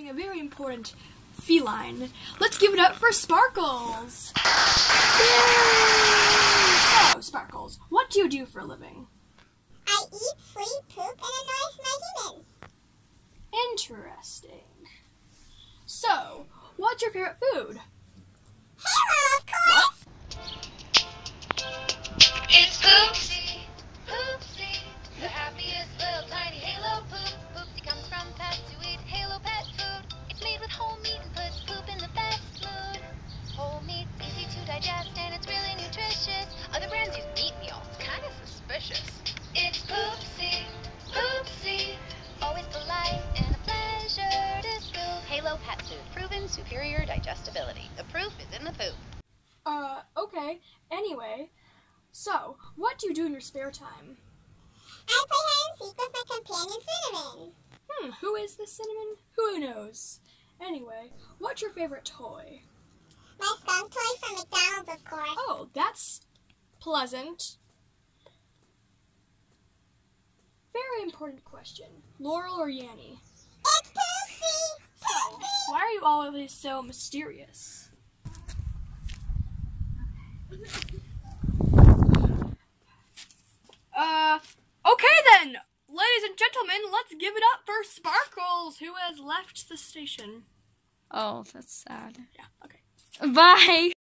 a very important feline. Let's give it up for Sparkles! Yay! So, Sparkles, what do you do for a living? I eat, sleep, poop, and annoy my humans. Interesting. So, what's your favorite food? Halo, of course! It's Poopsie, Poopsie, the happiest little tiny Halo poop. Poopsie comes from pets who eat Halo pet food. It's made with whole meat and puts poop in the best mood. Whole meat's easy to digest and it's really nutritious. Other brands use meat meal, it's kind of suspicious. It's Poopsie, Poopsie, always polite and a pleasure to scoop. Halo pet food, proven superior digestibility. The proof is in the poop. Okay. Anyway, so, what do you do in your spare time? I play hide and seek with my companion Cinnamon. Who is this Cinnamon? Who knows? Anyway, what's your favorite toy? My skunk toy from McDonald's, of course. Oh, that's pleasant. Very important question. Laurel or Yanny? It's Poopsie! So, why are you always so mysterious? Okay then! Ladies and gentlemen, let's give it up for Sparkles, who has left the station. Oh, that's sad. Yeah, okay. Bye!